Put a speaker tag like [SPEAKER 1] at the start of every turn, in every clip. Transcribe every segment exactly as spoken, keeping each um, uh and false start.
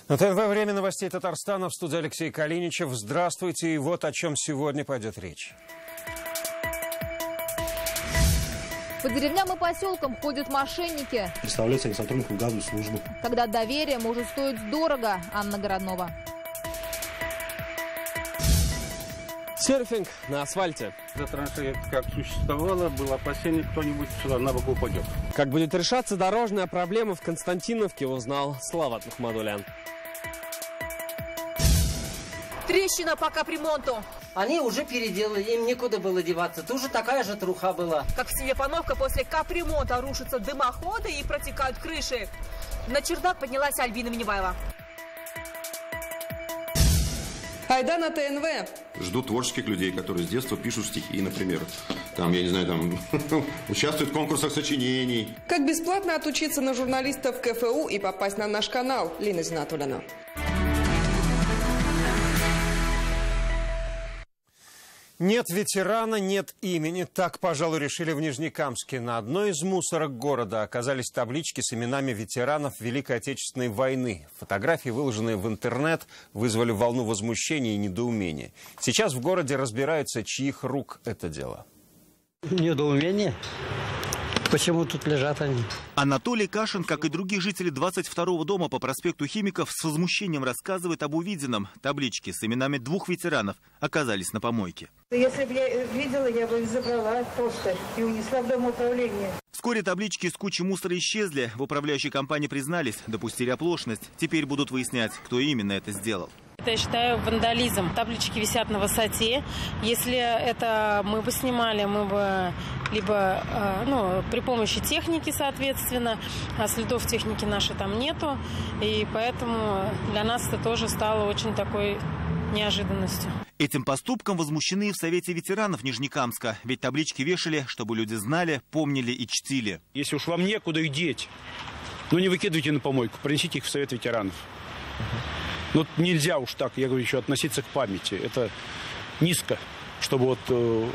[SPEAKER 1] На ТНВ «Время новостей Татарстана», в студии Алексей Калиничев. Здравствуйте, и вот о чем сегодня пойдет речь.
[SPEAKER 2] По деревням и поселкам ходят мошенники.
[SPEAKER 3] Представляются они сотрудникам газовой службы.
[SPEAKER 2] Когда доверие может стоить дорого. Анна Городнова.
[SPEAKER 4] Серфинг на асфальте.
[SPEAKER 5] Эта траншея как существовала, было опасение, кто-нибудь сюда на бок упадет.
[SPEAKER 4] Как будет решаться дорожная проблема в Константиновке, узнал Слава Махмадулян.
[SPEAKER 6] Трещина по капремонту.
[SPEAKER 7] Они уже переделали, им некуда было деваться. Тоже такая же труха была.
[SPEAKER 6] Как в селе Пановка, после капремонта рушатся дымоходы и протекают крыши. На чердак поднялась Альбина Миневаева.
[SPEAKER 8] Айда на ТНВ.
[SPEAKER 9] Жду творческих людей, которые с детства пишут стихи, например. Там, я не знаю, там участвуют в конкурсах сочинений.
[SPEAKER 8] Как бесплатно отучиться на журналистов в КФУ и попасть на наш канал. Лина Зинатуллина.
[SPEAKER 1] Нет ветерана, нет имени. Так, пожалуй, решили в Нижнекамске. На одной из мусорок города оказались таблички с именами ветеранов Великой Отечественной войны. Фотографии, выложенные в интернет, вызвали волну возмущения и недоумения. Сейчас в городе разбираются, чьих рук это дело.
[SPEAKER 10] Недоумение. Почему тут лежат они?
[SPEAKER 11] Анатолий Кашин, как и другие жители двадцать второго дома по проспекту Химиков, с возмущением рассказывает об увиденном. Таблички с именами двух ветеранов оказались на помойке.
[SPEAKER 12] Если бы я видела, я бы их забрала просто и унесла в дом управления.
[SPEAKER 11] Вскоре таблички с кучей мусора исчезли. В управляющей компании признались, допустили оплошность. Теперь будут выяснять, кто именно это сделал.
[SPEAKER 13] Это, я считаю, вандализм. Таблички висят на высоте. Если это мы бы снимали, мы бы либо ну, при помощи техники, соответственно, а следов техники нашей там нету. И поэтому для нас это тоже стало очень такой неожиданностью.
[SPEAKER 11] Этим поступком возмущены и в Совете ветеранов Нижнекамска. Ведь таблички вешали, чтобы люди знали, помнили и чтили.
[SPEAKER 14] Если уж вам некуда их деть, ну не выкидывайте на помойку, принесите их в Совет ветеранов. Ну, нельзя уж так, я говорю, еще относиться к памяти. Это низко, чтобы вот э,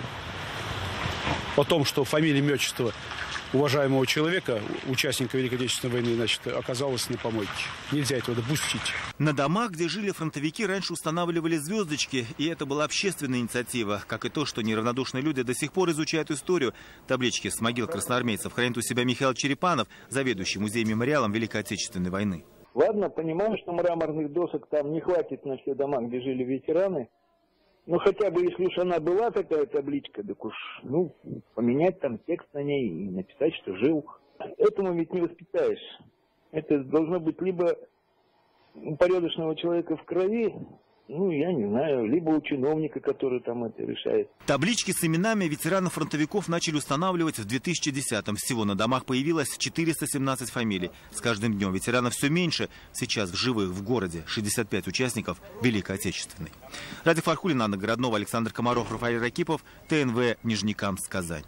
[SPEAKER 14] о том, что фамилия, имя, отчество уважаемого человека, участника Великой Отечественной войны, значит, оказалось на помойке. Нельзя этого допустить.
[SPEAKER 11] На домах, где жили фронтовики, раньше устанавливали звездочки, и это была общественная инициатива, как и то, что неравнодушные люди до сих пор изучают историю. Таблички с могил красноармейцев хранит у себя Михаил Черепанов, заведующий музеем-мемориалом Великой Отечественной войны.
[SPEAKER 15] Ладно, понимаю, что мраморных досок там не хватит на все дома, где жили ветераны. Но хотя бы, если уж она была такая табличка, так уж, ну, поменять там текст на ней и написать, что жил. Этому ведь не воспитаешь. Это должно быть либо у порядочного человека в крови, ну, я не знаю, либо у чиновника, который там это решает.
[SPEAKER 11] Таблички с именами ветеранов-фронтовиков начали устанавливать в две тысячи десятом. Всего на домах появилось четыреста семнадцать фамилий. С каждым днем ветеранов все меньше. Сейчас в живых в городе шестьдесят пять участников Великой Отечественной. Радик Фархулин, Анна Городнова, Александр Комаров, Рафаэль Ракипов, ТНВ, Нижнекамск, Казань.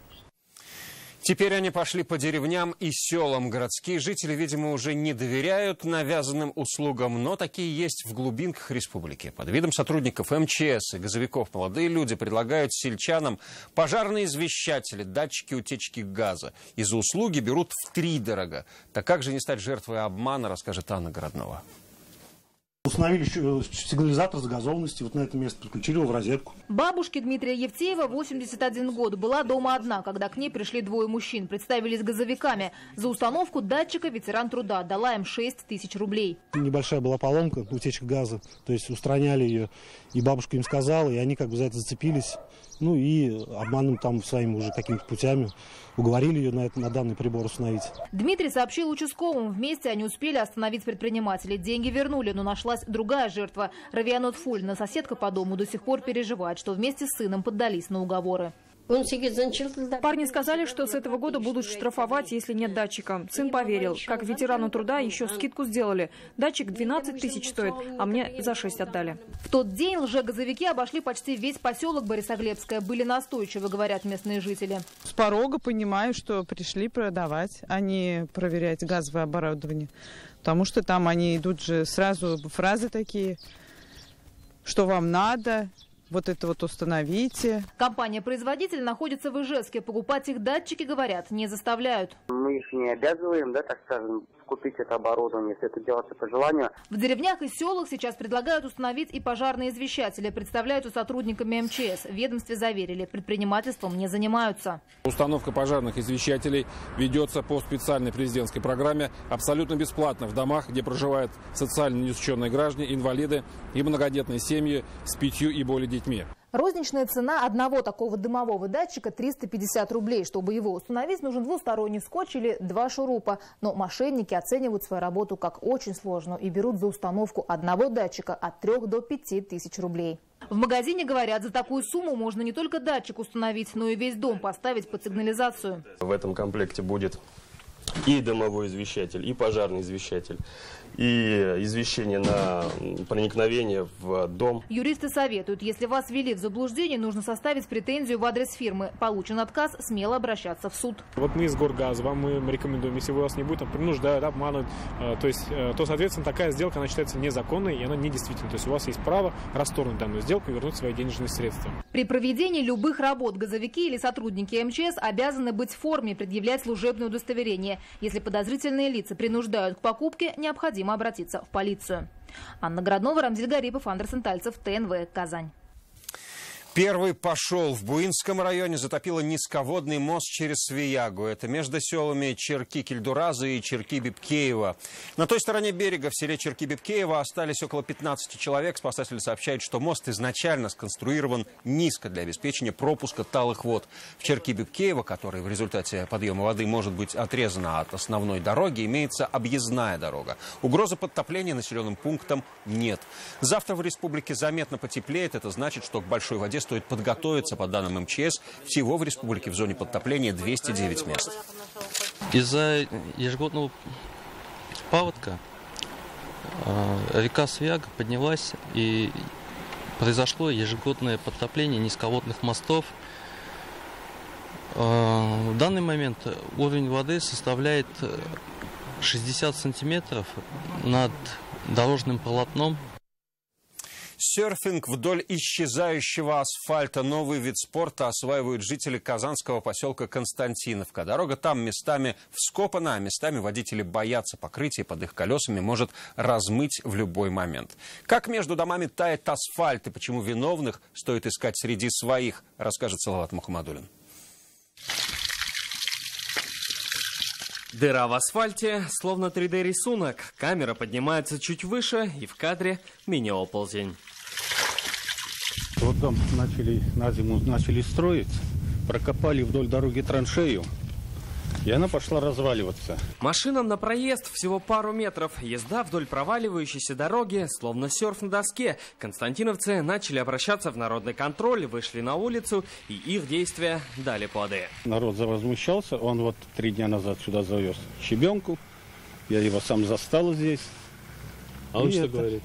[SPEAKER 1] Теперь они пошли по деревням и селам. Городские жители, видимо, уже не доверяют навязанным услугам, но такие есть в глубинках республики. Под видом сотрудников эм че эс и газовиков молодые люди предлагают сельчанам пожарные извещатели, датчики утечки газа. И за услуги берут втридорога. Так как же не стать жертвой обмана, расскажет Анна Городнова.
[SPEAKER 3] Установили сигнализатор загазованности, вот на это место подключили его в розетку.
[SPEAKER 2] Бабушке Дмитрия Евтеева восемьдесят один год. Была дома одна, когда к ней пришли двое мужчин. Представились газовиками. За установку датчика ветеран труда дала им шесть тысяч рублей.
[SPEAKER 3] Небольшая была поломка, утечка газа. То есть устраняли ее. И бабушка им сказала, и они как бы за это зацепились. Ну и обманом там своими уже какими-то путями уговорили ее на, это, на данный прибор установить.
[SPEAKER 2] Дмитрий сообщил участковым. Вместе они успели остановить предпринимателей. Деньги вернули, но нашлась другая жертва. Равианот Фульна, соседка по дому, до сих пор переживает, что вместе с сыном поддались на уговоры.
[SPEAKER 16] Парни сказали, что с этого года будут штрафовать, если нет датчика. Сын поверил. Как ветерану труда еще скидку сделали. Датчик двенадцать тысяч стоит, а мне за шесть отдали.
[SPEAKER 2] В тот день лжегазовики обошли почти весь поселок Борисоглебское. Были настойчивы, говорят местные жители.
[SPEAKER 17] С порога понимаю, что пришли продавать, а не проверять газовое оборудование. Потому что там они идут же сразу фразы такие, что вам надо. Вот это вот установите.
[SPEAKER 2] Компания-производитель находится в Ижевске. Покупать их датчики, говорят, не заставляют.
[SPEAKER 18] Мы их не обязываем, да, так скажем, купить это оборудование, если это делается по желанию.
[SPEAKER 2] В деревнях и селах сейчас предлагают установить и пожарные извещатели. Представляются сотрудниками эм че эс. В ведомстве заверили, предпринимательством не занимаются.
[SPEAKER 19] Установка пожарных извещателей ведется по специальной президентской программе абсолютно бесплатно в домах, где проживают социально неизученные граждане, инвалиды и многодетные семьи с пятью и более детьми.
[SPEAKER 2] Розничная цена одного такого дымового датчика триста пятьдесят рублей. Чтобы его установить, нужен двусторонний скотч или два шурупа. Но мошенники оценивают свою работу как очень сложную и берут за установку одного датчика от трёх до пяти тысяч рублей. В магазине говорят, за такую сумму можно не только датчик установить, но и весь дом поставить под сигнализацию.
[SPEAKER 20] В этом комплекте будет и дымовой извещатель, и пожарный извещатель, и извещение на проникновение в дом.
[SPEAKER 2] Юристы советуют, если вас ввели в заблуждение, нужно составить претензию в адрес фирмы. Получен отказ, смело обращаться в суд.
[SPEAKER 21] Вот мы из Горгаза, вам мы рекомендуем, если вы вас не будут принуждают, обманывать, то есть, то, соответственно, такая сделка, она считается незаконной и она недействительной. То есть у вас есть право расторгнуть данную сделку и вернуть свои денежные средства.
[SPEAKER 2] При проведении любых работ газовики или сотрудники эм че эс обязаны быть в форме, предъявлять служебное удостоверение. Если подозрительные лица принуждают к покупке, необходимо обратиться в полицию. Анна Городнова, Рамзиль Гарипов, Андерсон Тальцев, тэ эн вэ, Казань.
[SPEAKER 1] Первый пошел. В Буинском районе затопило низководный мост через Свиягу. Это между селами Черки-Кельдураза и Черки-Бибкеева. На той стороне берега, в селе Черки-Бибкеева, остались около пятнадцати человек. Спасатели сообщают, что мост изначально сконструирован низко для обеспечения пропуска талых вод. В Черки-Бибкеево, который в результате подъема воды может быть отрезана от основной дороги, имеется объездная дорога. Угрозы подтопления населенным пунктам нет. Завтра в республике заметно потеплеет. Это значит, что к большой воде стоит подготовиться. По данным эм че эс, всего в республике в зоне подтопления двести девять мест.
[SPEAKER 22] Из-за ежегодного паводка э, река Свияга поднялась, и произошло ежегодное подтопление низководных мостов. Э, в данный момент уровень воды составляет шестьдесят сантиметров над дорожным полотном.
[SPEAKER 1] Серфинг вдоль исчезающего асфальта. Новый вид спорта осваивают жители казанского поселка Константиновка. Дорога там местами вскопана, а местами водители боятся. Покрытие под их колесами может размыть в любой момент. Как между домами тает асфальт и почему виновных стоит искать среди своих, расскажет Салават Мухаммадуллин.
[SPEAKER 4] Дыра в асфальте, словно три дэ рисунок. Камера поднимается чуть выше, и в кадре мини-оползень.
[SPEAKER 5] Вот дом начали, на зиму начали строить, прокопали вдоль дороги траншею, и она пошла разваливаться.
[SPEAKER 4] Машинам на проезд всего пару метров. Езда вдоль проваливающейся дороги, словно серф на доске. Константиновцы начали обращаться в народный контроль, вышли на улицу, и их действия дали плоды.
[SPEAKER 5] Народ завозмущался, он вот три дня назад сюда завез щебенку, я его сам застал здесь.
[SPEAKER 21] А он
[SPEAKER 5] и
[SPEAKER 21] что
[SPEAKER 5] это...
[SPEAKER 21] говорит?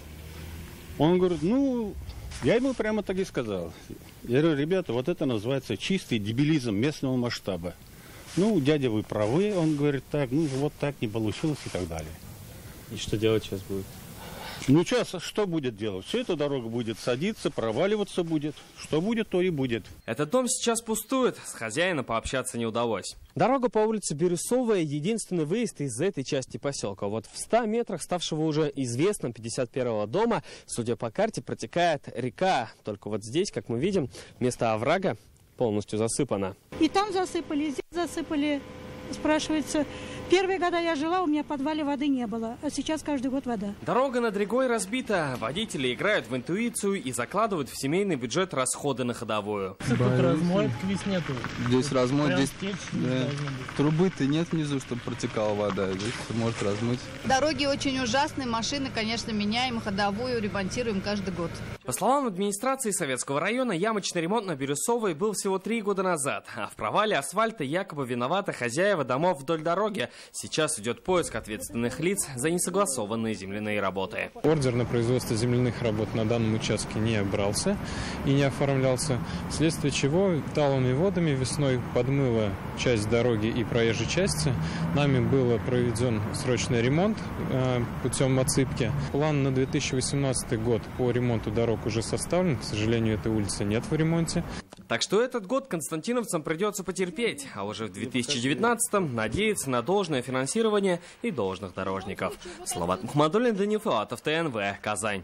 [SPEAKER 5] Он говорит, ну, я ему прямо так и сказал. Я говорю, ребята, вот это называется чистый дебилизм местного масштаба. Ну, дядя, вы правы, он говорит так, ну, вот так не получилось и так далее.
[SPEAKER 21] И что делать сейчас будет?
[SPEAKER 5] Ну, сейчас что будет делать? Все эта дорога будет садиться, проваливаться будет. Что будет, то и будет.
[SPEAKER 4] Этот дом сейчас пустует, с хозяином пообщаться не удалось.
[SPEAKER 21] Дорога по улице Бирюсовая — единственный выезд из этой части поселка. Вот в ста метрах ставшего уже известным пятьдесят первого дома, судя по карте, протекает река. Только вот здесь, как мы видим, место оврага полностью засыпано.
[SPEAKER 23] И там засыпали, и здесь засыпали. Спрашивается, первые года я жила, у меня в подвале воды не было, а сейчас каждый год вода.
[SPEAKER 4] Дорога над рекой разбита. Водители играют в интуицию и закладывают в семейный бюджет расходы на ходовую.
[SPEAKER 24] Тут размоет, весь нету.
[SPEAKER 25] Здесь размой, здесь
[SPEAKER 24] да.
[SPEAKER 25] Трубы-то нет внизу, чтобы протекала вода. Здесь может размыть.
[SPEAKER 26] Дороги очень ужасные, машины, конечно, меняем, ходовую ремонтируем каждый год.
[SPEAKER 4] По словам администрации Советского района, ямочный ремонт на Бирюсовой был всего три года назад. А в провале асфальта якобы виноваты хозяева домов вдоль дороги. Сейчас идет поиск ответственных лиц за несогласованные земляные работы.
[SPEAKER 21] Ордер на производство земляных работ на данном участке не брался и не оформлялся, вследствие чего талыми водами весной подмыло часть дороги и проезжей части. Нами был проведен срочный ремонт э, путем отсыпки. План на две тысячи восемнадцатый год по ремонту дорог уже составлен. К сожалению, этой улицы нет в ремонте.
[SPEAKER 4] Так что этот год константиновцам придется потерпеть, а уже в две тысячи девятнадцатом надеяться на должное финансирование и должных дорожников. Салават Мухаммадуллин, Данил Филатов, ТНВ, Казань.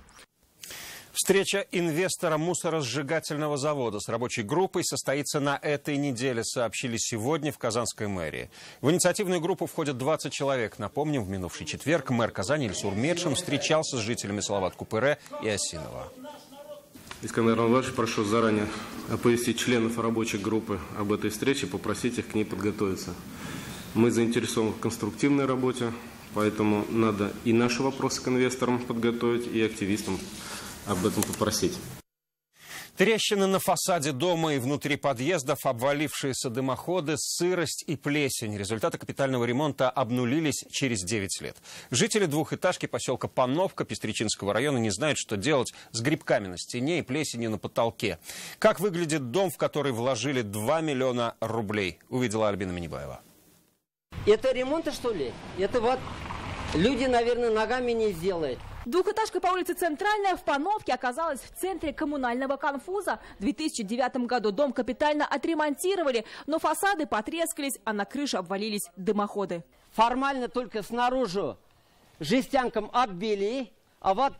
[SPEAKER 1] Встреча инвестора мусоросжигательного завода с рабочей группой состоится на этой неделе, сообщили сегодня в Казанской мэрии. В инициативную группу входят двадцать человек. Напомним, в минувший четверг мэр Казани Ильсур Медшин встречался с жителями Салават-Купыре и Осинова.
[SPEAKER 6] Искандер Анварович, прошу заранее оповестить членов рабочей группы об этой встрече и попросить их к ней подготовиться. Мы заинтересованы в конструктивной работе, поэтому надо и наши вопросы к инвесторам подготовить, и активистам об этом попросить.
[SPEAKER 1] Трещины на фасаде дома и внутри подъездов, обвалившиеся дымоходы, сырость и плесень. Результаты капитального ремонта обнулились через девять лет. Жители двухэтажки поселка Пановка Пестричинского района не знают, что делать с грибками на стене и плесенью на потолке. Как выглядит дом, в который вложили два миллиона рублей, увидела Альбина Минибаева.
[SPEAKER 7] Это ремонты, что ли? Это вот люди, наверное, ногами не сделают.
[SPEAKER 8] Двухэтажка по улице Центральная в Пановке оказалась в центре коммунального конфуза. В две тысячи девятом году дом капитально отремонтировали, но фасады потрескались, а на крыше обвалились дымоходы.
[SPEAKER 7] Формально только снаружи жестянком оббили, а вот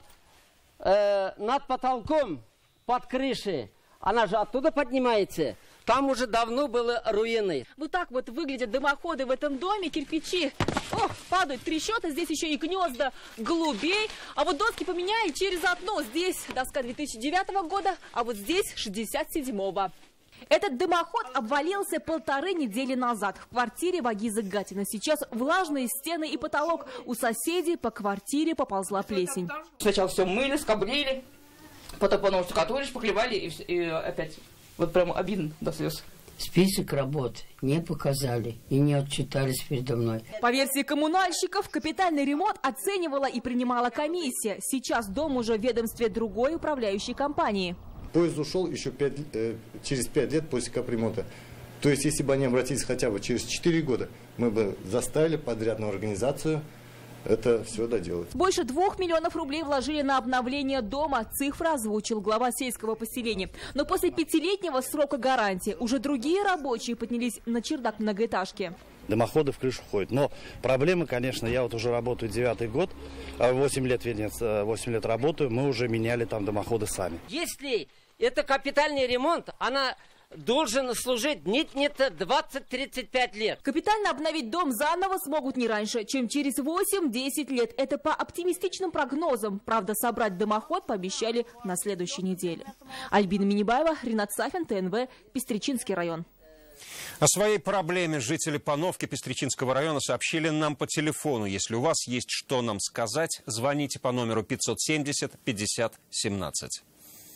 [SPEAKER 7] э, над потолком, под крышей, она же оттуда поднимается. Там уже давно было руины.
[SPEAKER 8] Вот так вот выглядят дымоходы в этом доме. Кирпичи ох, падают, трещот, а здесь еще и гнезда голубей. А вот доски поменяли через одно. Здесь доска две тысячи девятого года, а вот здесь шестьдесят седьмого. Этот дымоход обвалился полторы недели назад в квартире Вагиза Гатина. Сейчас влажные стены и потолок. У соседей по квартире поползла плесень.
[SPEAKER 9] Сначала все мыли, скоблили, потом потом штукатуришь, поклевали и, и опять. Вот прямо обидно до слез.
[SPEAKER 7] Список работ не показали и не отчитались передо мной.
[SPEAKER 8] По версии коммунальщиков, капитальный ремонт оценивала и принимала комиссия. Сейчас дом уже в ведомстве другой управляющей компании.
[SPEAKER 10] Поезд ушел еще пять, э, через пять лет после капремонта. То есть, если бы они обратились хотя бы через четыре года, мы бы заставили подрядную организацию это все доделать.
[SPEAKER 8] Больше двух миллионов рублей вложили на обновление дома. Цифру озвучил глава сельского поселения. Но после пятилетнего срока гарантии уже другие рабочие поднялись на чердак многоэтажки.
[SPEAKER 12] Дымоходы в крышу входят. Но проблемы, конечно, я вот уже работаю девятый год, восемь лет, вернее, восемь лет работаю, мы уже меняли там дымоходы сами.
[SPEAKER 7] Если это капитальный ремонт, она должен служить нет-нет двадцать-тридцать пять лет.
[SPEAKER 8] Капитально обновить дом заново смогут не раньше, чем через восемь-десять лет. Это по оптимистичным прогнозам. Правда, собрать дымоход пообещали на следующей неделе. Альбина Минибаева, Ринат Сафин, ТНВ, Пестричинский район.
[SPEAKER 1] О своей проблеме жители Пановки Пестричинского района сообщили нам по телефону. Если у вас есть что нам сказать, звоните по номеру пятьсот семьдесят пятьдесят семнадцать.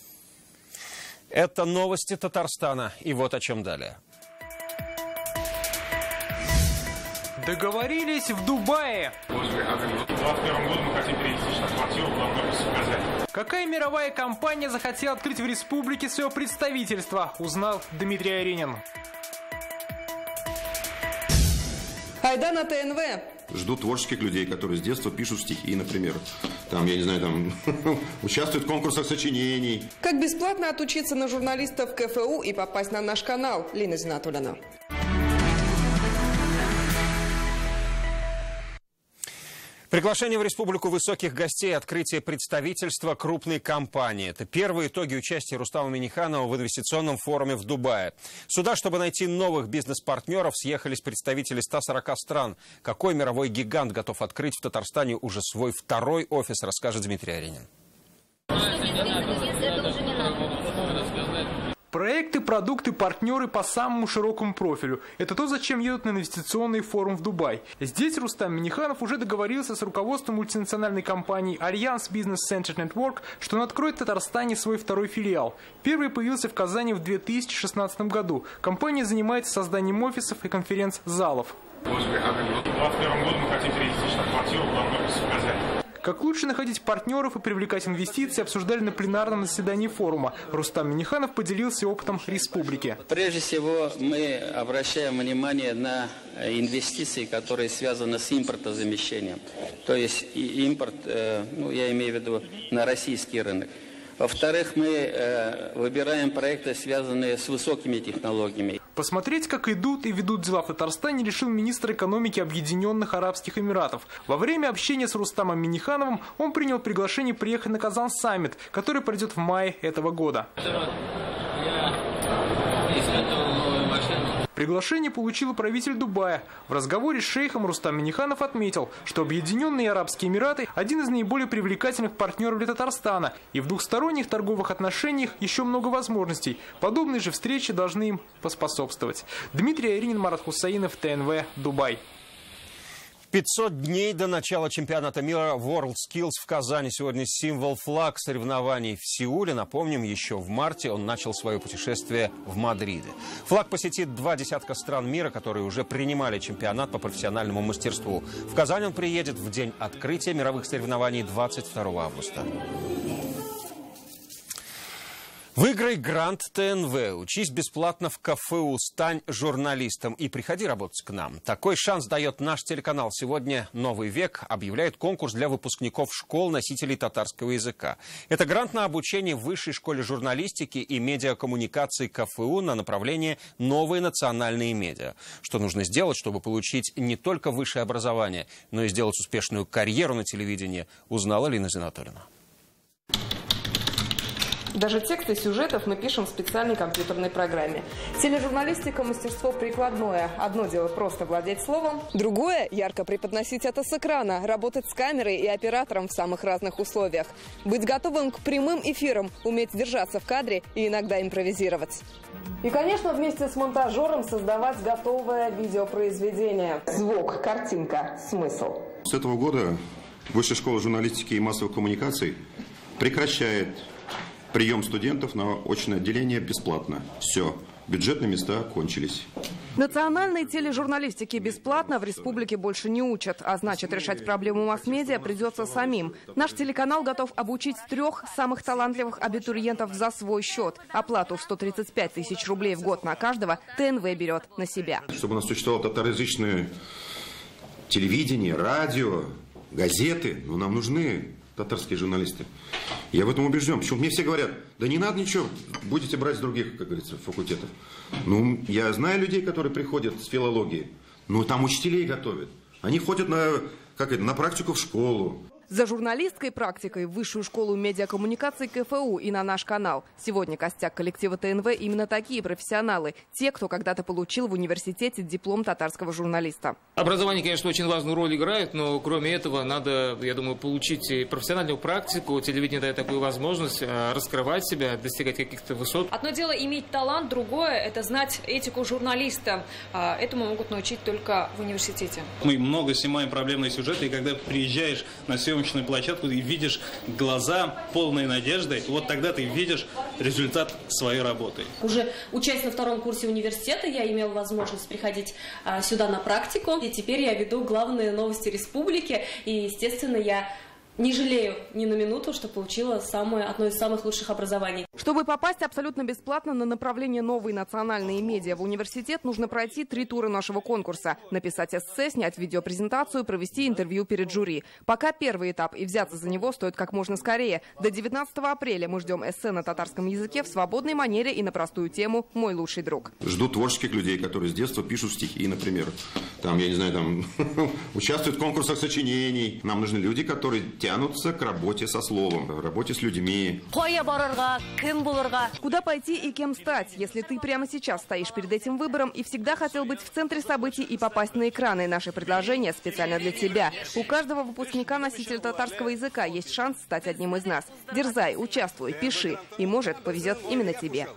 [SPEAKER 1] Это новости Татарстана. И вот о чем далее.
[SPEAKER 27] Договорились в Дубае.
[SPEAKER 28] Господи, а как в двадцать первом году мы хотим перевести штаб-квартиру в главный офис в Казани.
[SPEAKER 27] Какая мировая компания захотела открыть в республике свое представительство, узнал Дмитрий Аренин.
[SPEAKER 29] Айда на ТНВ.
[SPEAKER 30] Жду творческих людей, которые с детства пишут стихи, например. Там, я не знаю, там участвуют в конкурсах сочинений.
[SPEAKER 29] Как бесплатно отучиться на журналистов КФУ и попасть на наш канал. Лина Зинатуллина.
[SPEAKER 1] Приглашение в республику высоких гостей, открытие представительства крупной компании. Это первые итоги участия Рустама Минниханова в инвестиционном форуме в Дубае. Сюда, чтобы найти новых бизнес-партнеров, съехались представители ста сорока стран. Какой мировой гигант готов открыть в Татарстане уже свой второй офис, расскажет Дмитрий Аренин.
[SPEAKER 27] Проекты, продукты, партнеры по самому широкому профилю. Это то, зачем едут на инвестиционный форум в Дубай. Здесь Рустам Минниханов уже договорился с руководством мультинациональной компании Альянс Бизнес Центр Нетворк, что он откроет в Татарстане свой второй филиал. Первый появился в Казани в две тысячи шестнадцатом году. Компания занимается созданием офисов и конференц-залов.
[SPEAKER 28] Господи, а как в двадцать первом году мы хотим перевести штаб-квартиру в главный офис в Казани.
[SPEAKER 27] Как лучше находить партнеров и привлекать инвестиции, обсуждали на пленарном заседании форума. Рустам Минниханов поделился опытом республики.
[SPEAKER 31] Прежде всего, мы обращаем внимание на инвестиции, которые связаны с импортозамещением. То есть импорт, ну, я имею в виду на российский рынок. Во-вторых, мы э, выбираем проекты, связанные с высокими технологиями.
[SPEAKER 27] Посмотреть, как идут и ведут дела в Татарстане, решил министр экономики Объединенных Арабских Эмиратов. Во время общения с Рустамом Миннихановым он принял приглашение приехать на Казан-саммит, который пройдет в мае этого года. Приглашение получил правитель Дубая. В разговоре с шейхом Рустам Минниханов отметил, что Объединенные Арабские Эмираты – один из наиболее привлекательных партнеров для Татарстана. И в двухсторонних торговых отношениях еще много возможностей. Подобные же встречи должны им поспособствовать. Дмитрий Айринин, Марат Хусаинов, ТНВ, Дубай.
[SPEAKER 1] пятьсот дней до начала чемпионата мира WorldSkills в Казани. Сегодня символ флаг соревнований в Сеуле. Напомним, еще в марте он начал свое путешествие в Мадриде. Флаг посетит два десятка стран мира, которые уже принимали чемпионат по профессиональному мастерству. В Казань он приедет в день открытия мировых соревнований двадцать второго августа. Выиграй грант ТНВ, учись бесплатно в КФУ, стань журналистом и приходи работать к нам. Такой шанс дает наш телеканал. Сегодня «Новый век» объявляет конкурс для выпускников школ носителей татарского языка. Это грант на обучение в Высшей школе журналистики и медиакоммуникации КФУ на направление «Новые национальные медиа». Что нужно сделать, чтобы получить не только высшее образование, но и сделать успешную карьеру на телевидении, узнала Лина Зинатуллина.
[SPEAKER 29] Даже тексты сюжетов мы пишем в специальной компьютерной программе. Тележурналистика – мастерство прикладное. Одно дело просто владеть словом, другое – ярко преподносить это с экрана, работать с камерой и оператором в самых разных условиях. Быть готовым к прямым эфирам, уметь держаться в кадре и иногда импровизировать. И, конечно, вместе с монтажером создавать готовое видеопроизведение. Звук, картинка, смысл.
[SPEAKER 30] С этого года Высшая школа журналистики и массовых коммуникаций прекращает прием студентов на очное отделение бесплатно. Все, бюджетные места кончились.
[SPEAKER 29] Национальной тележурналистики бесплатно в республике больше не учат, а значит, решать проблему масс-медиа придется самим. Наш телеканал готов обучить трех самых талантливых абитуриентов за свой счет. Оплату в сто тридцать пять тысяч рублей в год на каждого ТНВ берет на себя.
[SPEAKER 30] Чтобы у нас существовало татароязычное телевидение, радио, газеты, но нам нужны татарские журналисты. Я в этом убежден. Почему мне все говорят, да не надо ничего, будете брать с других, как говорится, факультетов. Ну, я знаю людей, которые приходят с филологии, но там учителей готовят. Они ходят на, как это, на практику в школу.
[SPEAKER 29] За журналистской практикой в Высшую школу медиакоммуникаций КФУ и на наш канал. Сегодня костяк коллектива ТНВ именно такие профессионалы. Те, кто когда-то получил в университете диплом татарского журналиста.
[SPEAKER 2] Образование, конечно, очень важную роль играет, но кроме этого надо, я думаю, получить профессиональную практику. Телевидение дает такую возможность раскрывать себя, достигать каких-то высот.
[SPEAKER 3] Одно дело иметь талант, другое – это знать этику журналиста. Этому могут научить только в университете.
[SPEAKER 11] Мы много снимаем проблемные сюжеты, и когда приезжаешь на съемку, площадку и видишь глаза полной надежды, вот тогда ты видишь результат своей работы.
[SPEAKER 3] Уже учась на втором курсе университета, я имела возможность приходить а, сюда на практику. И теперь я веду главные новости республики. И, естественно, я не жалею ни на минуту, что получила самое, одно из самых лучших образований.
[SPEAKER 29] Чтобы попасть абсолютно бесплатно на направление «Новые национальные медиа» в университет, нужно пройти три тура нашего конкурса. Написать эссе, снять видеопрезентацию, провести интервью перед жюри. Пока первый этап, и взяться за него стоит как можно скорее. До девятнадцатого апреля мы ждем эссе на татарском языке в свободной манере и на простую тему «Мой лучший друг».
[SPEAKER 30] Жду творческих людей, которые с детства пишут стихи, например. Там, я не знаю, там участвуют в конкурсах сочинений. Нам нужны люди, которые тянутся к работе со словом, к работе с людьми.
[SPEAKER 29] Куда пойти и кем стать, если ты прямо сейчас стоишь перед этим выбором и всегда хотел быть в центре событий и попасть на экраны? Наши предложения специально для тебя. У каждого выпускника носителя татарского языка есть шанс стать одним из нас. Дерзай, участвуй, пиши. И может, повезет именно тебе.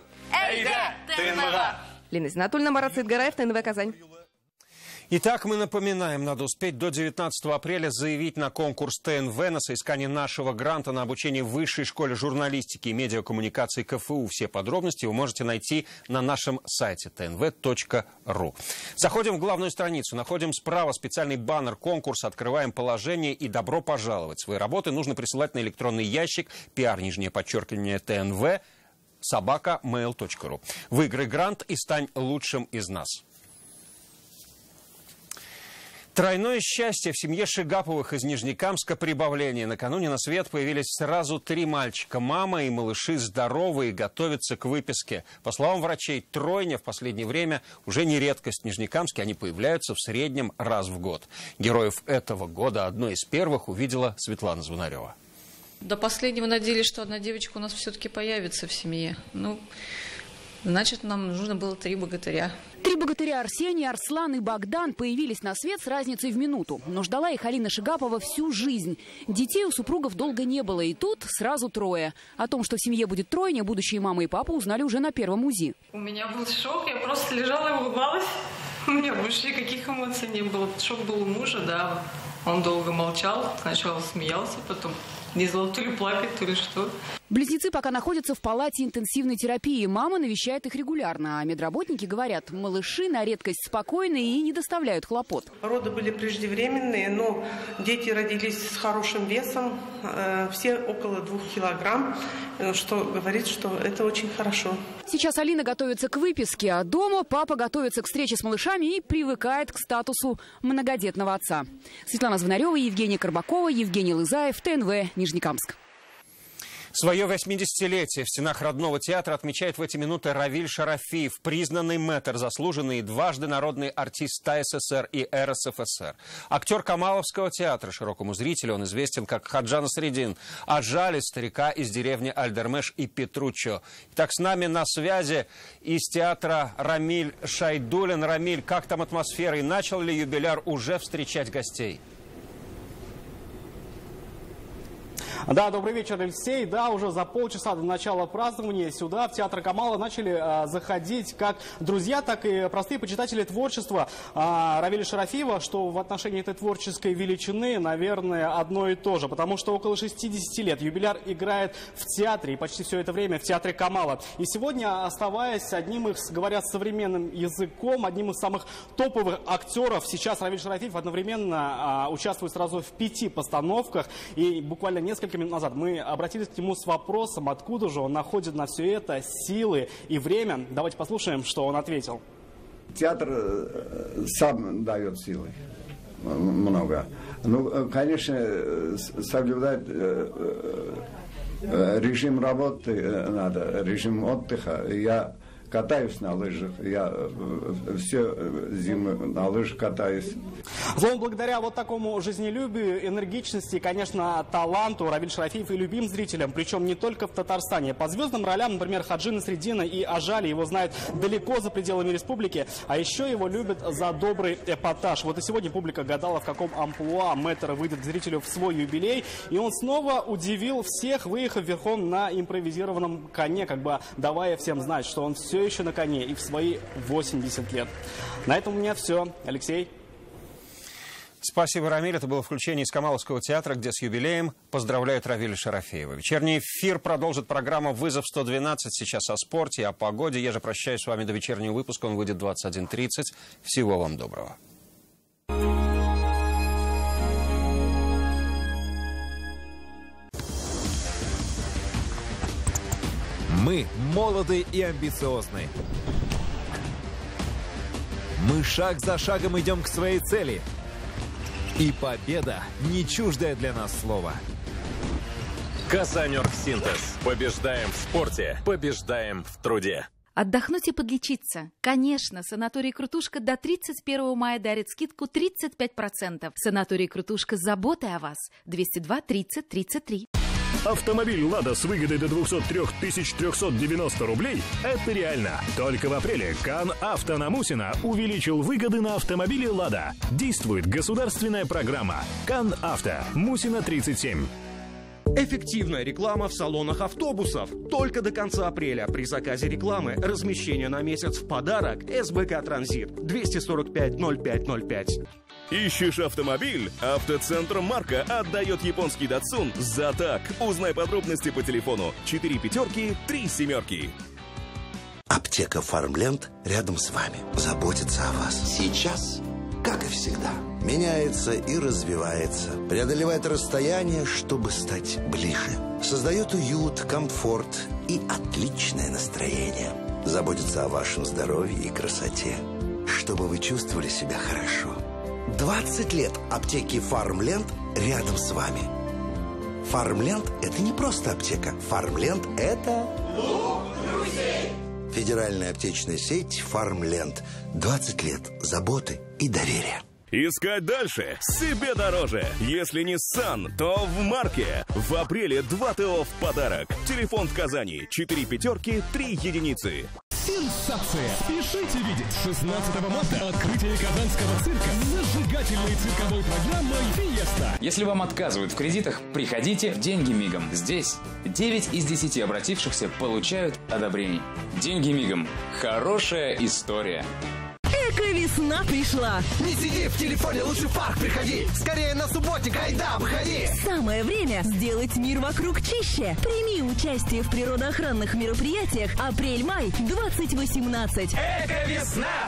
[SPEAKER 29] Лина Зинатуллина, Марат Саидгараев, ТНВ Казань.
[SPEAKER 1] Итак, мы напоминаем, надо успеть до девятнадцатого апреля заявить на конкурс ТНВ на соискание нашего гранта на обучение в Высшей школе журналистики и медиакоммуникации КФУ. Все подробности вы можете найти на нашем сайте тэ эн вэ точка ру. Заходим в главную страницу, находим справа специальный баннер конкурса, открываем положение и добро пожаловать. Свои работы нужно присылать на электронный ящик пиар, нижнее подчеркивание, ТНВ, собака мейл точка ру. Выиграй грант и стань лучшим из нас. Тройное счастье в семье Шигаповых из Нижнекамска прибавление. Накануне на свет появились сразу три мальчика. Мама и малыши здоровы и готовятся к выписке. По словам врачей, тройня в последнее время уже не редкость в Нижнекамске. Они появляются в среднем раз в год. Героев этого года одной из первых увидела Светлана Звонарева.
[SPEAKER 5] До последнего надеялись, что одна девочка у нас все-таки появится в семье. Ну, значит, нам нужно было три богатыря.
[SPEAKER 13] Три богатыря Арсений, Арслан и Богдан появились на свет с разницей в минуту. Но ждала их Алина Шигапова всю жизнь. Детей у супругов долго не было, и тут сразу трое. О том, что в семье будет тройня, будущие мама и папа узнали уже на первом УЗИ.
[SPEAKER 14] У меня был шок, я просто лежала и улыбалась. У меня больше никаких эмоций не было. Шок был у мужа, да. Он долго молчал, сначала смеялся, потом не знал, то ли плакать, то ли что.
[SPEAKER 13] Близнецы пока находятся в палате интенсивной терапии. Мама навещает их регулярно. А медработники говорят, малыши на редкость спокойные и не доставляют хлопот.
[SPEAKER 14] Роды были преждевременные, но дети родились с хорошим весом. Все около двух килограмм, что говорит, что это очень хорошо.
[SPEAKER 13] Сейчас Алина готовится к выписке, а дома папа готовится к встрече с малышами и привыкает к статусу многодетного отца. Светлана Звонарева, Евгения Карбакова, Евгений Лызаев, ТНВ, Нижнекамск.
[SPEAKER 1] Свое восьмидесятилетие в стенах родного театра отмечает в эти минуты Равиль Шарафиев, признанный мэтр, заслуженный и дважды народный артист ТАССР и эр эс эф эс эр. Актер Камаловского театра, широкому зрителю он известен как Хаджа Насреддин, а жалит старика из деревни Альдермеш и Петруччо. Итак, с нами на связи из театра Рамиль Шайдулин. Рамиль, как там атмосфера и начал ли юбиляр уже встречать гостей?
[SPEAKER 15] Да, добрый вечер, Алексей. Да, уже за полчаса до начала празднования сюда, в театр Камала, начали а, заходить как друзья, так и простые почитатели творчества а, Равиля Шарафиева, что в отношении этой творческой величины, наверное, одно и то же. Потому что около шестидесяти лет юбиляр играет в театре, и почти все это время в театре Камала. И сегодня, оставаясь одним из, говоря современным языком, одним из самых топовых актеров, сейчас Равиль Шарафиев одновременно а, участвует сразу в пяти постановках. И буквально несколько минут назад мы обратились к нему с вопросом, откуда же он находит на все это силы и время. Давайте послушаем, что он ответил.
[SPEAKER 16] Театр сам дает силы много. Ну, конечно, соблюдать режим работы надо, режим отдыха. Я катаюсь на лыжах, я все зимы на лыжах катаюсь.
[SPEAKER 15] Словом, благодаря вот такому жизнелюбию, энергичности и, конечно, таланту Равиль Шарафиев и любим зрителям, причем не только в Татарстане. По звездным ролям, например, Хаджи Насреддина и Ажали его знают далеко за пределами республики, а еще его любят за добрый эпатаж. Вот и сегодня публика гадала, в каком амплуа мэтр выйдет к зрителю в свой юбилей, и он снова удивил всех, выехав верхом на импровизированном коне, как бы давая всем знать, что он все еще на коне и в свои восемьдесят лет. На этом у меня все. Алексей.
[SPEAKER 1] Спасибо, Рамиль. Это было включение из Камаловского театра, где с юбилеем поздравляют Равиля Шарафиева. Вечерний эфир продолжит программа «Вызов сто двенадцать». Сейчас о спорте, о погоде. Я же прощаюсь с вами до вечернего выпуска. Он выйдет двадцать один тридцать. Всего вам доброго.
[SPEAKER 17] Мы молоды и амбициозны. Мы шаг за шагом идем к своей цели. И победа не чуждое для нас слово.
[SPEAKER 18] Казань-Оргсинтез. Побеждаем в спорте, побеждаем в труде.
[SPEAKER 19] Отдохнуть и подлечиться. Конечно, санаторий «Крутушка» до тридцать первого мая дарит скидку тридцать пять процентов. Санаторий «Крутушка» с заботой о вас. двести два тридцать тридцать три.
[SPEAKER 20] Автомобиль «Лада» с выгодой до двухсот трёх тысяч трёхсот девяноста рублей – это реально. Только в апреле КАН «Авто» на Мусина увеличил выгоды на автомобили «Лада». Действует государственная программа «КАН Авто». Мусина, тридцать семь.
[SPEAKER 22] Эффективная реклама в салонах автобусов. Только до конца апреля при заказе рекламы размещение на месяц в подарок эс бэ ка «Транзит» двести сорок пять ноль пять ноль пять.
[SPEAKER 18] Ищешь автомобиль? Автоцентр «Марка» отдает японский «Датсун» за так. Узнай подробности по телефону четыре пятерки, три семерки.
[SPEAKER 23] Аптека «Фармленд» рядом с вами. Заботится о вас. Сейчас, как и всегда, меняется и развивается. Преодолевает расстояние, чтобы стать ближе. Создает уют, комфорт и отличное настроение. Заботится о вашем здоровье и красоте. Чтобы вы чувствовали себя хорошо. двадцать лет аптеки «Фармленд» рядом с вами. «Фармленд» — это не просто аптека. «Фармленд» — это... Федеральная аптечная сеть «Фармленд». двадцать лет заботы и доверия.
[SPEAKER 18] Искать дальше себе дороже. Если не Nissan, то в Марке. В апреле два ТО в подарок. Телефон в Казани четыре пятерки, три единицы.
[SPEAKER 4] Сенсация! Спешите видеть! шестнадцатого марта открытие Казанского цирка с зажигательной цирковой программой «Фиеста».
[SPEAKER 6] Если вам отказывают в кредитах, приходите в «Деньги мигом». Здесь девять из десяти обратившихся получают одобрение. «Деньги мигом». Хорошая история.
[SPEAKER 7] Эко-весна пришла!
[SPEAKER 8] Не сиди в телефоне, лучше в парк приходи! Скорее на субботник, айда, выходи!
[SPEAKER 7] Самое время сделать мир вокруг чище! Прими участие в природоохранных мероприятиях «Апрель-май двадцать восемнадцать».
[SPEAKER 8] Эко-весна!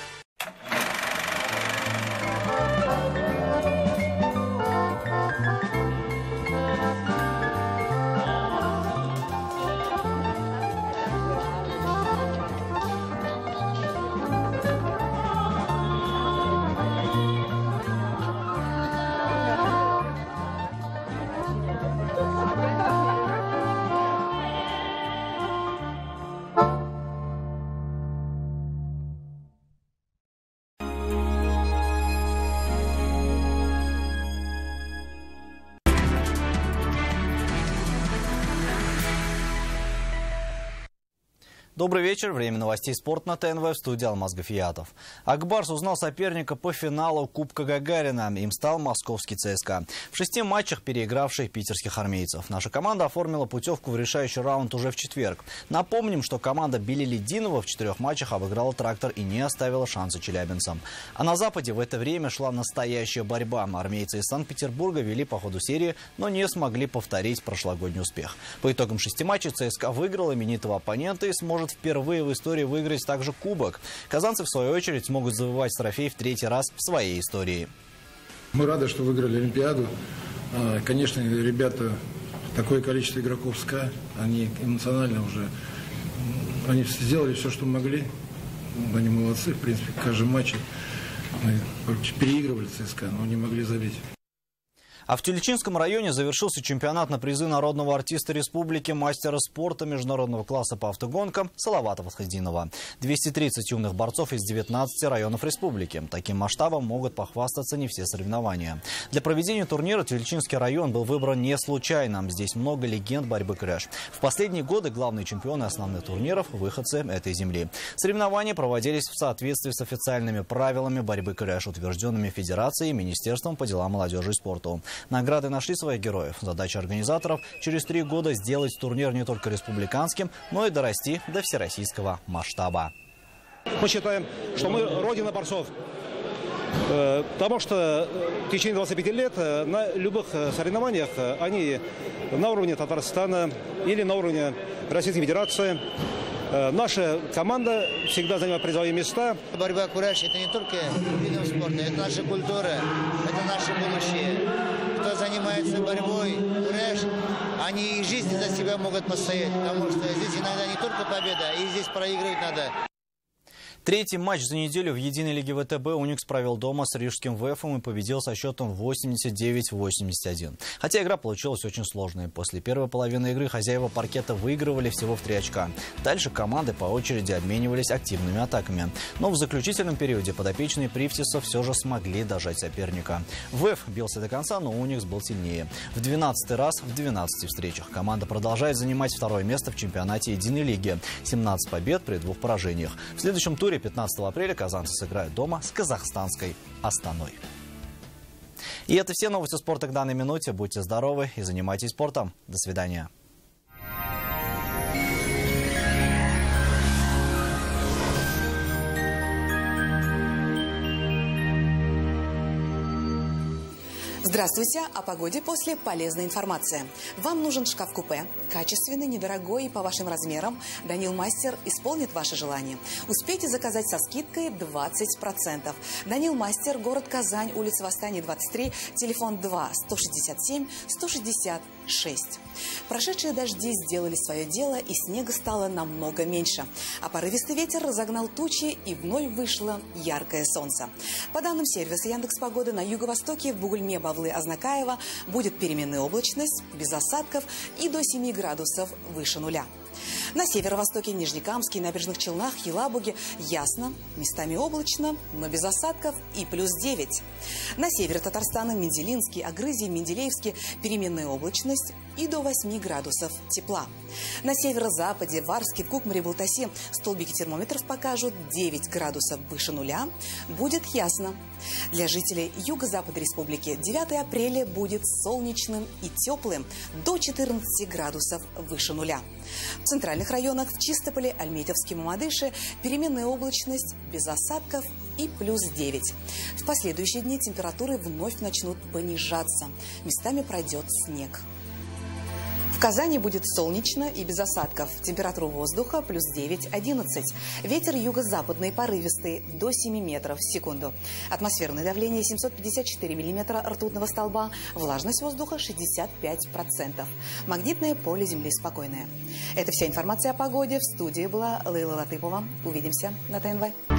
[SPEAKER 9] Добрый вечер. Время новостей спорта на ТНВ, в студии Алмаз Гафиятов. Акбарс узнал соперника по финалу Кубка Гагарина. Им стал московский ЦСКА. В шести матчах переигравший питерских армейцев. Наша команда оформила путевку в решающий раунд уже в четверг. Напомним, что команда Билли-Лединова в четырех матчах обыграла «Трактор» и не оставила шанса челябинцам. А на Западе в это время шла настоящая борьба. Армейцы из Санкт-Петербурга вели по ходу серии, но не смогли повторить прошлогодний успех. По итогам шести матчей ЦСКА выиграл именитого оппонента и сможет впервые в истории выиграть также кубок. Казанцы, в свою очередь, смогут завоевать трофей в третий раз в своей истории.
[SPEAKER 10] Мы рады, что выиграли Олимпиаду. Конечно, ребята, такое количество игроков СКА, они эмоционально уже, они сделали все, что могли. Они молодцы, в принципе, в каждом матче мы переигрывали ЦСКА, но не могли забить.
[SPEAKER 9] А в Тюльчинском районе завершился чемпионат на призы народного артиста республики, мастера спорта международного класса по автогонкам Салавата Фатхетдинова. двести тридцать юных борцов из девятнадцати районов республики. Таким масштабом могут похвастаться не все соревнования. Для проведения турнира Тюльчинский район был выбран не случайно. Здесь много легенд борьбы крэш. В последние годы главные чемпионы основных турниров – выходцы этой земли. Соревнования проводились в соответствии с официальными правилами борьбы крэш, утвержденными Федерацией и Министерством по делам молодежи и спорту. Награды нашли своих героев. Задача организаторов – через три года сделать турнир не только республиканским, но и дорасти до всероссийского масштаба.
[SPEAKER 12] Мы считаем, что мы родина борцов. Потому что в течение двадцати пяти лет на любых соревнованиях они на уровне Татарстана или на уровне Российской Федерации. Наша команда всегда занимает призовые места.
[SPEAKER 21] Борьба кураж – это не только видом спорта, это наша культура, это наше будущее. Кто занимается борьбой, кураж, они и жизни за себя могут постоять, потому что здесь иногда не только победа, и здесь проигрывать надо.
[SPEAKER 9] Третий матч за неделю в единой лиге ВТБ «Уникс» провел дома с рижским ВЭФом и победил со счетом восемьдесят девять — восемьдесят один. Хотя игра получилась очень сложной. После первой половины игры хозяева паркета выигрывали всего в три очка. Дальше команды по очереди обменивались активными атаками. Но в заключительном периоде подопечные Привтиса все же смогли дожать соперника. ВЭФ бился до конца, но «Уникс» был сильнее. В двенадцатый раз в двенадцати встречах команда продолжает занимать второе место в чемпионате единой лиги. семнадцать побед при двух поражениях. В следующем туре пятнадцатого апреля казанцы сыграют дома с казахстанской Астаной. И это все новости спорта к данной минуте. Будьте здоровы и занимайтесь спортом. До свидания.
[SPEAKER 24] Здравствуйте! О погоде после полезной информации. Вам нужен шкаф-купе, качественный, недорогой и по вашим размерам. Данил Мастер исполнит ваше желание. Успейте заказать со скидкой двадцать процентов. Данил Мастер, город Казань, улица Восстания, двадцать три, телефон два сто шестьдесят семь сто шестьдесят шесть. Прошедшие дожди сделали свое дело, и снега стало намного меньше. А порывистый ветер разогнал тучи, и вновь вышло яркое солнце. По данным сервиса Яндекс.Погоды, на юго-востоке в Бугульме, Бавлы, Азнакаево будет переменная облачность, без осадков и до семи градусов выше нуля. На северо-востоке Нижнекамске, Набережных Челнах, Елабуге ясно, местами облачно, но без осадков и плюс девять. На севере Татарстана Менделинский, Агрызий, Менделеевске переменная облачность и до восьми градусов тепла. На северо-западе, в Арске, в Кукмаре, в Балтасе столбики термометров покажут девять градусов выше нуля, будет ясно. Для жителей юго-запада республики девятое апреля будет солнечным и теплым до четырнадцати градусов выше нуля. В центральных районах, в Чистополе, Альметьевске, Мамадыше переменная облачность, без осадков и плюс девять. В последующие дни температуры вновь начнут понижаться. Местами пройдет снег. В Казани будет солнечно и без осадков. Температура воздуха плюс девять-одиннадцать. Ветер юго-западный порывистый до семи метров в секунду. Атмосферное давление семьсот пятьдесят четыре миллиметра ртутного столба. Влажность воздуха шестьдесят пять процентов. Магнитное поле Земли спокойное. Это вся информация о погоде. В студии была Лейла Латыпова. Увидимся на ТНВ.